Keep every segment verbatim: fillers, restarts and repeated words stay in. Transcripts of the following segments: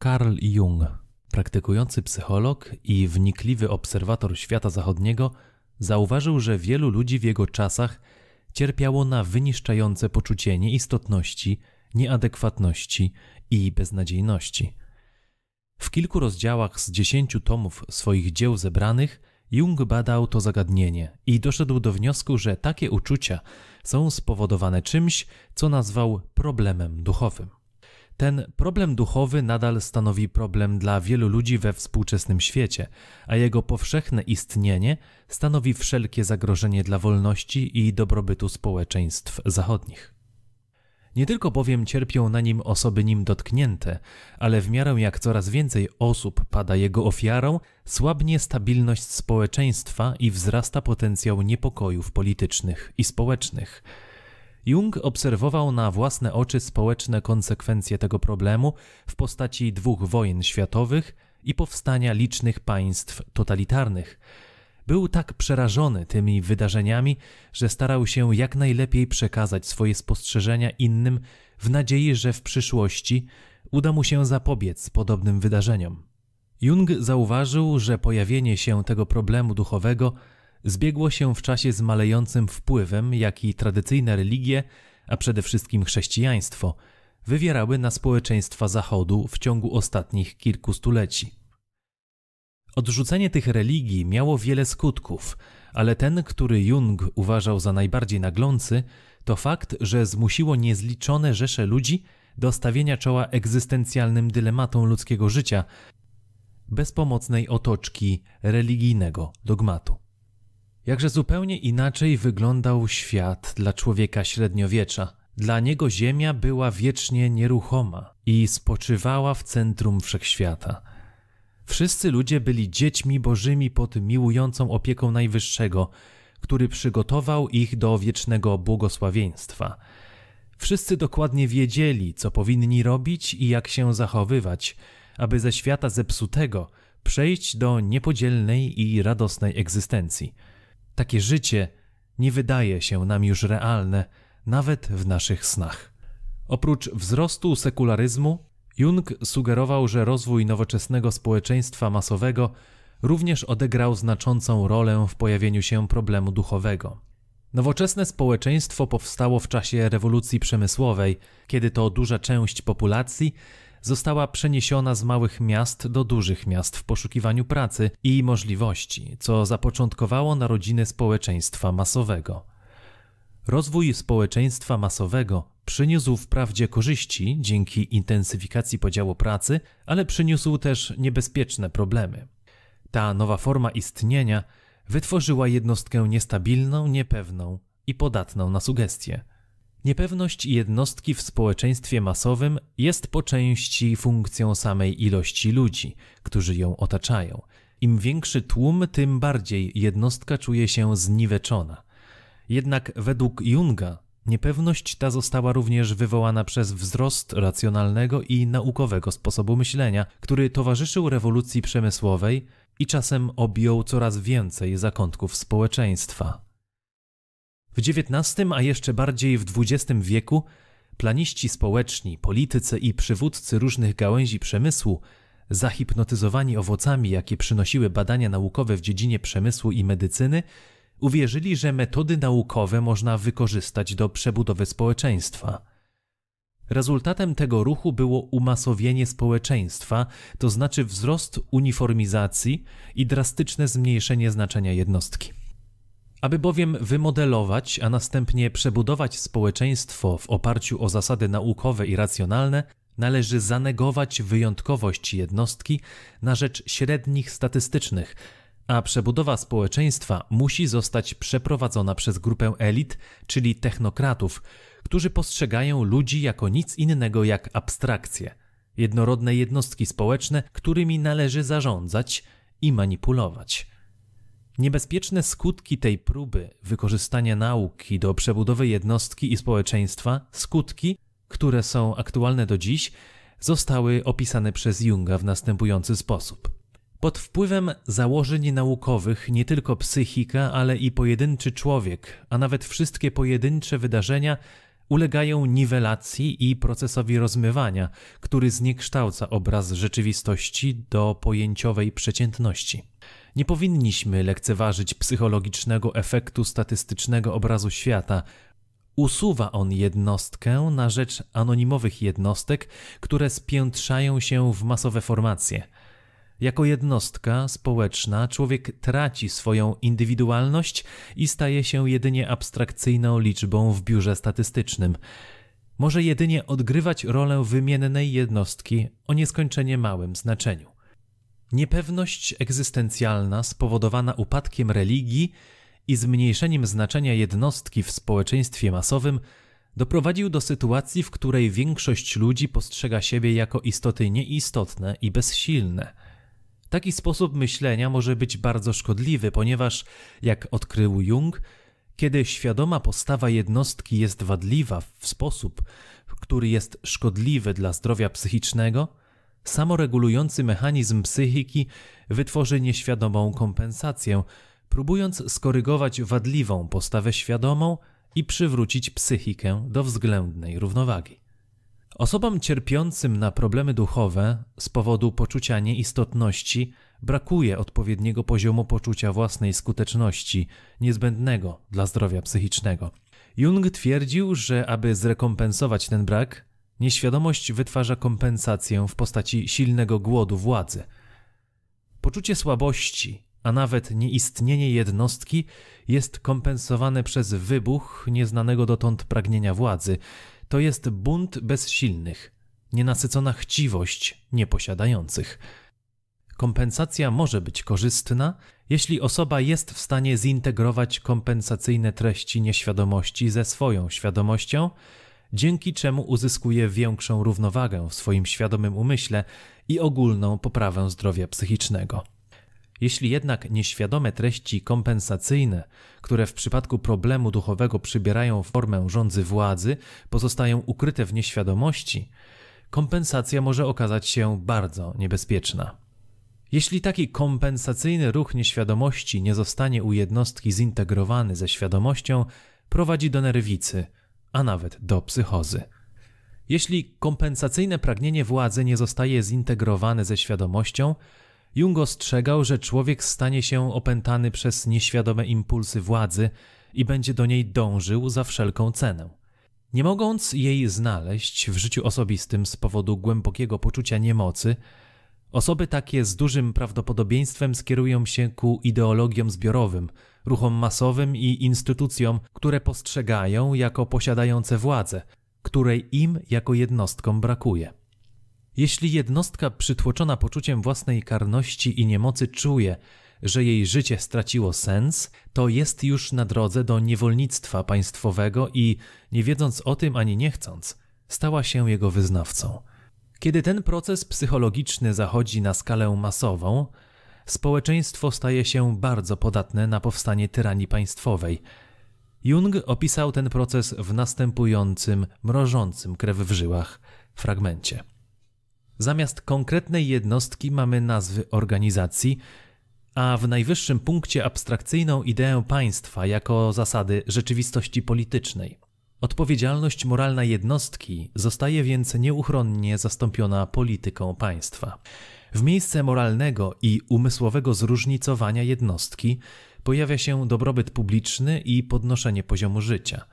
Carl Jung, praktykujący psycholog i wnikliwy obserwator świata zachodniego, zauważył, że wielu ludzi w jego czasach cierpiało na wyniszczające poczucie nieistotności, nieadekwatności i beznadziejności. W kilku rozdziałach z dziesięciu tomów swoich dzieł zebranych Jung badał to zagadnienie i doszedł do wniosku, że takie uczucia są spowodowane czymś, co nazwał problemem duchowym. Ten problem duchowy nadal stanowi problem dla wielu ludzi we współczesnym świecie, a jego powszechne istnienie stanowi wszelkie zagrożenie dla wolności i dobrobytu społeczeństw zachodnich. Nie tylko bowiem cierpią na nim osoby nim dotknięte, ale w miarę jak coraz więcej osób pada jego ofiarą, słabnie stabilność społeczeństwa i wzrasta potencjał niepokojów politycznych i społecznych. Jung obserwował na własne oczy społeczne konsekwencje tego problemu w postaci dwóch wojen światowych i powstania licznych państw totalitarnych. Był tak przerażony tymi wydarzeniami, że starał się jak najlepiej przekazać swoje spostrzeżenia innym w nadziei, że w przyszłości uda mu się zapobiec podobnym wydarzeniom. Jung zauważył, że pojawienie się tego problemu duchowego zbiegło się w czasie z malejącym wpływem, jaki tradycyjne religie, a przede wszystkim chrześcijaństwo, wywierały na społeczeństwa Zachodu w ciągu ostatnich kilku stuleci. Odrzucenie tych religii miało wiele skutków, ale ten, który Jung uważał za najbardziej naglący, to fakt, że zmusiło niezliczone rzesze ludzi do stawienia czoła egzystencjalnym dylematom ludzkiego życia, bez pomocnej otoczki religijnego dogmatu. Jakże zupełnie inaczej wyglądał świat dla człowieka średniowiecza. Dla niego ziemia była wiecznie nieruchoma i spoczywała w centrum wszechświata. Wszyscy ludzie byli dziećmi bożymi pod miłującą opieką Najwyższego, który przygotował ich do wiecznego błogosławieństwa. Wszyscy dokładnie wiedzieli, co powinni robić i jak się zachowywać, aby ze świata zepsutego przejść do niepodzielnej i radosnej egzystencji. Takie życie nie wydaje się nam już realne, nawet w naszych snach. Oprócz wzrostu sekularyzmu, Jung sugerował, że rozwój nowoczesnego społeczeństwa masowego również odegrał znaczącą rolę w pojawieniu się problemu duchowego. Nowoczesne społeczeństwo powstało w czasie rewolucji przemysłowej, kiedy to duża część populacji została przeniesiona z małych miast do dużych miast w poszukiwaniu pracy i możliwości, co zapoczątkowało narodziny społeczeństwa masowego. Rozwój społeczeństwa masowego przyniósł wprawdzie korzyści dzięki intensyfikacji podziału pracy, ale przyniósł też niebezpieczne problemy. Ta nowa forma istnienia wytworzyła jednostkę niestabilną, niepewną i podatną na sugestie. Niepewność jednostki w społeczeństwie masowym jest po części funkcją samej ilości ludzi, którzy ją otaczają. Im większy tłum, tym bardziej jednostka czuje się zniweczona. Jednak według Junga niepewność ta została również wywołana przez wzrost racjonalnego i naukowego sposobu myślenia, który towarzyszył rewolucji przemysłowej i czasem objął coraz więcej zakątków społeczeństwa. W dziewiętnastym, a jeszcze bardziej w dwudziestym wieku planiści społeczni, politycy i przywódcy różnych gałęzi przemysłu, zahipnotyzowani owocami, jakie przynosiły badania naukowe w dziedzinie przemysłu i medycyny, uwierzyli, że metody naukowe można wykorzystać do przebudowy społeczeństwa. Rezultatem tego ruchu było umasowienie społeczeństwa, to znaczy wzrost uniformizacji i drastyczne zmniejszenie znaczenia jednostki. Aby bowiem wymodelować, a następnie przebudować społeczeństwo w oparciu o zasady naukowe i racjonalne, należy zanegować wyjątkowość jednostki na rzecz średnich statystycznych, a przebudowa społeczeństwa musi zostać przeprowadzona przez grupę elit, czyli technokratów, którzy postrzegają ludzi jako nic innego jak abstrakcje, jednorodne jednostki społeczne, którymi należy zarządzać i manipulować. Niebezpieczne skutki tej próby wykorzystania nauki do przebudowy jednostki i społeczeństwa, skutki, które są aktualne do dziś, zostały opisane przez Junga w następujący sposób. Pod wpływem założeń naukowych nie tylko psychika, ale i pojedynczy człowiek, a nawet wszystkie pojedyncze wydarzenia ulegają niwelacji i procesowi rozmywania, który zniekształca obraz rzeczywistości do pojęciowej przeciętności. Nie powinniśmy lekceważyć psychologicznego efektu statystycznego obrazu świata. Usuwa on jednostkę na rzecz anonimowych jednostek, które spiętrzają się w masowe formacje. Jako jednostka społeczna człowiek traci swoją indywidualność i staje się jedynie abstrakcyjną liczbą w biurze statystycznym. Może jedynie odgrywać rolę wymiennej jednostki o nieskończenie małym znaczeniu. Niepewność egzystencjalna spowodowana upadkiem religii i zmniejszeniem znaczenia jednostki w społeczeństwie masowym doprowadził do sytuacji, w której większość ludzi postrzega siebie jako istoty nieistotne i bezsilne. Taki sposób myślenia może być bardzo szkodliwy, ponieważ, jak odkrył Jung, kiedy świadoma postawa jednostki jest wadliwa w sposób, który jest szkodliwy dla zdrowia psychicznego, samoregulujący mechanizm psychiki wytworzy nieświadomą kompensację, próbując skorygować wadliwą postawę świadomą i przywrócić psychikę do względnej równowagi. Osobom cierpiącym na problemy duchowe z powodu poczucia nieistotności brakuje odpowiedniego poziomu poczucia własnej skuteczności, niezbędnego dla zdrowia psychicznego. Jung twierdził, że aby zrekompensować ten brak, nieświadomość wytwarza kompensację w postaci silnego głodu władzy. Poczucie słabości, a nawet nieistnienie jednostki jest kompensowane przez wybuch nieznanego dotąd pragnienia władzy. To jest bunt bezsilnych, nienasycona chciwość nieposiadających. Kompensacja może być korzystna, jeśli osoba jest w stanie zintegrować kompensacyjne treści nieświadomości ze swoją świadomością, dzięki czemu uzyskuje większą równowagę w swoim świadomym umyśle i ogólną poprawę zdrowia psychicznego. Jeśli jednak nieświadome treści kompensacyjne, które w przypadku problemu duchowego przybierają formę żądzy władzy, pozostają ukryte w nieświadomości, kompensacja może okazać się bardzo niebezpieczna. Jeśli taki kompensacyjny ruch nieświadomości nie zostanie u jednostki zintegrowany ze świadomością, prowadzi do nerwicy, a nawet do psychozy. Jeśli kompensacyjne pragnienie władzy nie zostaje zintegrowane ze świadomością, Jung ostrzegał, że człowiek stanie się opętany przez nieświadome impulsy władzy i będzie do niej dążył za wszelką cenę. Nie mogąc jej znaleźć w życiu osobistym z powodu głębokiego poczucia niemocy, osoby takie z dużym prawdopodobieństwem skierują się ku ideologiom zbiorowym, ruchom masowym i instytucjom, które postrzegają jako posiadające władzę, której im jako jednostkom brakuje. Jeśli jednostka przytłoczona poczuciem własnej karności i niemocy czuje, że jej życie straciło sens, to jest już na drodze do niewolnictwa państwowego i, nie wiedząc o tym ani nie chcąc, stała się jego wyznawcą. Kiedy ten proces psychologiczny zachodzi na skalę masową, społeczeństwo staje się bardzo podatne na powstanie tyranii państwowej. Jung opisał ten proces w następującym, mrożącym krew w żyłach fragmencie. Zamiast konkretnej jednostki mamy nazwy organizacji, a w najwyższym punkcie abstrakcyjną ideę państwa jako zasady rzeczywistości politycznej. Odpowiedzialność moralna jednostki zostaje więc nieuchronnie zastąpiona polityką państwa. W miejsce moralnego i umysłowego zróżnicowania jednostki pojawia się dobrobyt publiczny i podnoszenie poziomu życia.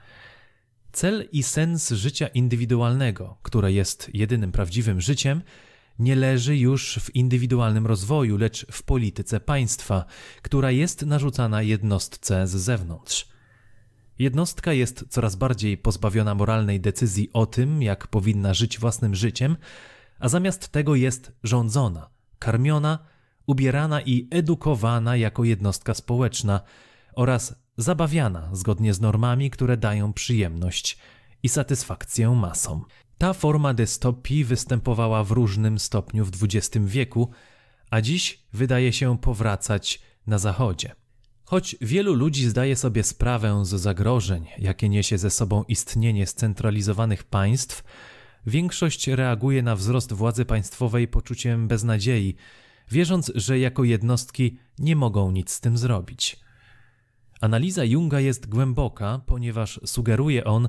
Cel i sens życia indywidualnego, które jest jedynym prawdziwym życiem, nie leży już w indywidualnym rozwoju, lecz w polityce państwa, która jest narzucana jednostce z zewnątrz. Jednostka jest coraz bardziej pozbawiona moralnej decyzji o tym, jak powinna żyć własnym życiem, a zamiast tego jest rządzona, karmiona, ubierana i edukowana jako jednostka społeczna oraz zabawiana zgodnie z normami, które dają przyjemność i satysfakcję masom. Ta forma dystopii występowała w różnym stopniu w dwudziestym wieku, a dziś wydaje się powracać na Zachodzie. Choć wielu ludzi zdaje sobie sprawę z zagrożeń, jakie niesie ze sobą istnienie scentralizowanych państw, większość reaguje na wzrost władzy państwowej poczuciem beznadziei, wierząc, że jako jednostki nie mogą nic z tym zrobić. Analiza Junga jest głęboka, ponieważ sugeruje on,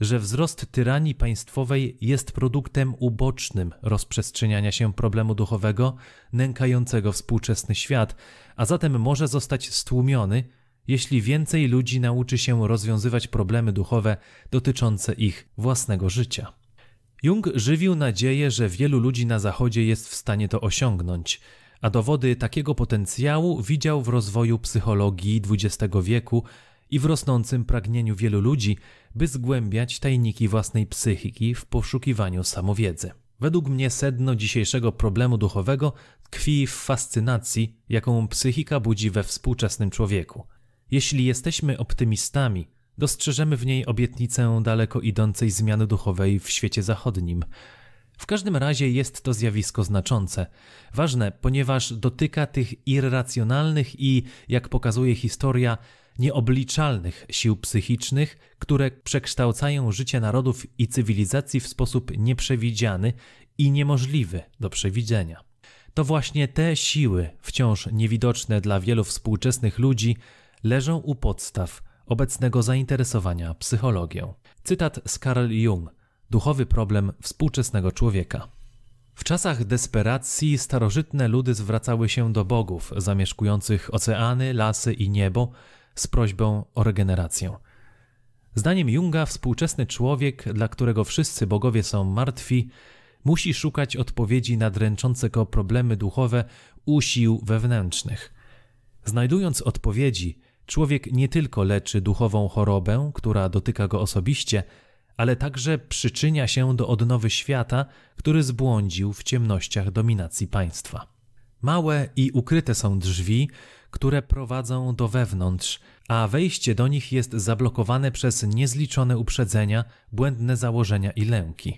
że wzrost tyranii państwowej jest produktem ubocznym rozprzestrzeniania się problemu duchowego nękającego współczesny świat, a zatem może zostać stłumiony, jeśli więcej ludzi nauczy się rozwiązywać problemy duchowe dotyczące ich własnego życia. Jung żywił nadzieję, że wielu ludzi na Zachodzie jest w stanie to osiągnąć, a dowody takiego potencjału widział w rozwoju psychologii dwudziestego wieku i w rosnącym pragnieniu wielu ludzi, by zgłębiać tajniki własnej psychiki w poszukiwaniu samowiedzy. Według mnie sedno dzisiejszego problemu duchowego tkwi w fascynacji, jaką psychika budzi we współczesnym człowieku. Jeśli jesteśmy optymistami, dostrzeżemy w niej obietnicę daleko idącej zmiany duchowej w świecie zachodnim. W każdym razie jest to zjawisko znaczące. Ważne, ponieważ dotyka tych irracjonalnych i, jak pokazuje historia, nieobliczalnych sił psychicznych, które przekształcają życie narodów i cywilizacji w sposób nieprzewidziany i niemożliwy do przewidzenia. To właśnie te siły, wciąż niewidoczne dla wielu współczesnych ludzi, leżą u podstaw obecnego zainteresowania psychologią. Cytat z Carl Jung. Duchowy problem współczesnego człowieka. W czasach desperacji starożytne ludy zwracały się do bogów zamieszkujących oceany, lasy i niebo z prośbą o regenerację. Zdaniem Junga współczesny człowiek, dla którego wszyscy bogowie są martwi, musi szukać odpowiedzi na dręczące go problemy duchowe u sił wewnętrznych. Znajdując odpowiedzi, człowiek nie tylko leczy duchową chorobę, która dotyka go osobiście, ale także przyczynia się do odnowy świata, który zbłądził w ciemnościach dominacji państwa. Małe i ukryte są drzwi, które prowadzą do wewnątrz, a wejście do nich jest zablokowane przez niezliczone uprzedzenia, błędne założenia i lęki.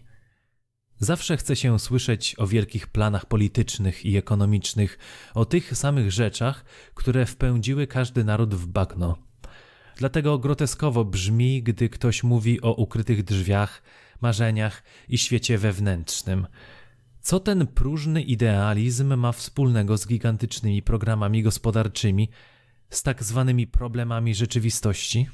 Zawsze chce się słyszeć o wielkich planach politycznych i ekonomicznych, o tych samych rzeczach, które wpędziły każdy naród w bagno. Dlatego groteskowo brzmi, gdy ktoś mówi o ukrytych drzwiach, marzeniach i świecie wewnętrznym. Co ten próżny idealizm ma wspólnego z gigantycznymi programami gospodarczymi, z tak zwanymi problemami rzeczywistości?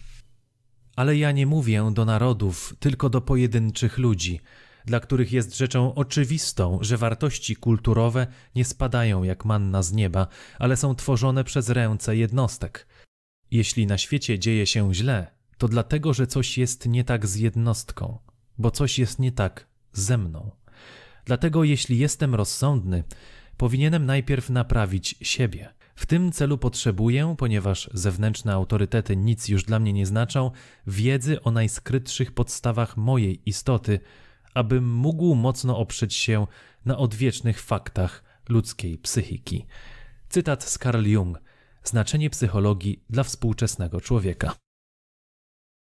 Ale ja nie mówię do narodów, tylko do pojedynczych ludzi, dla których jest rzeczą oczywistą, że wartości kulturowe nie spadają jak manna z nieba, ale są tworzone przez ręce jednostek. Jeśli na świecie dzieje się źle, to dlatego, że coś jest nie tak z jednostką, bo coś jest nie tak ze mną. Dlatego jeśli jestem rozsądny, powinienem najpierw naprawić siebie. W tym celu potrzebuję, ponieważ zewnętrzne autorytety nic już dla mnie nie znaczą, wiedzy o najskrytszych podstawach mojej istoty, abym mógł mocno oprzeć się na odwiecznych faktach ludzkiej psychiki. Cytat z Carl Jung. Znaczenie psychologii dla współczesnego człowieka.